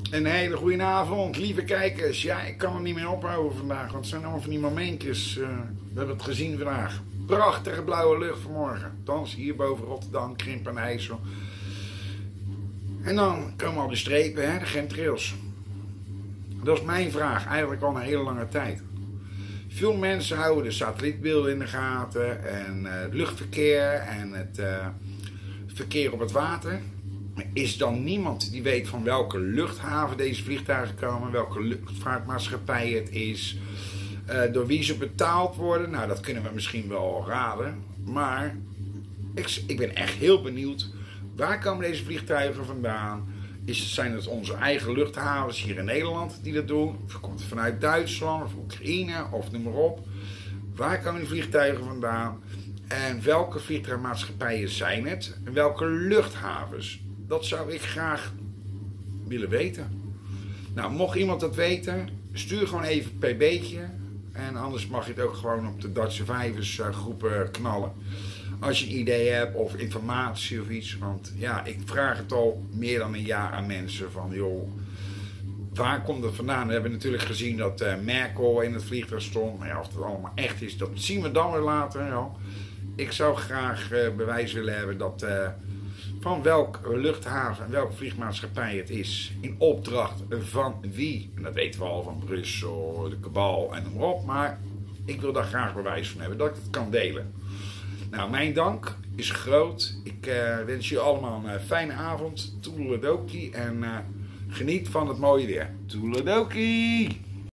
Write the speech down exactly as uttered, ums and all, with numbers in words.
Een hele goede avond, lieve kijkers. Ja, ik kan er niet meer ophouden vandaag, want het zijn allemaal van die momentjes. Uh, we hebben het gezien vandaag. Prachtige blauwe lucht vanmorgen. Althans, hier boven Rotterdam, Krimpen en IJssel. En dan komen al die strepen, hè, de chemtrails. Dat is mijn vraag, eigenlijk al een hele lange tijd. Veel mensen houden de satellietbeelden in de gaten en uh, het luchtverkeer en het uh, verkeer op het water. Maar is dan niemand die weet van welke luchthaven deze vliegtuigen komen, welke luchtvaartmaatschappij het is, uh, door wie ze betaald worden? Nou, dat kunnen we misschien wel raden. Maar ik, ik ben echt heel benieuwd, waar komen deze vliegtuigen vandaan? Is, zijn het onze eigen luchthavens hier in Nederland die dat doen? Of komt het vanuit Duitsland of Oekraïne of noem maar op? Waar komen die vliegtuigen vandaan? En welke vliegtuigmaatschappijen zijn het? En welke luchthavens? Dat zou ik graag willen weten. Nou, mocht iemand dat weten, stuur gewoon even een pb'tje. En anders mag je het ook gewoon op de Dutch Survivors groepen knallen. Als je een idee hebt of informatie of iets. Want ja, ik vraag het al meer dan een jaar aan mensen van joh, waar komt het vandaan? We hebben natuurlijk gezien dat uh, Merkel in het vliegtuig stond. Maar ja, of dat allemaal echt is, dat zien we dan weer later. Ja. Ik zou graag uh, bewijs willen hebben dat uh, van welke luchthaven en welke vliegmaatschappij het is. In opdracht van wie. En dat weten we al van Brussel, de kabal en noem maar op. Maar ik wil daar graag bewijs van hebben dat ik het kan delen. Nou, mijn dank is groot. Ik uh, wens je allemaal een uh, fijne avond. Toedeledokie en uh, geniet van het mooie weer. Toedeledokie!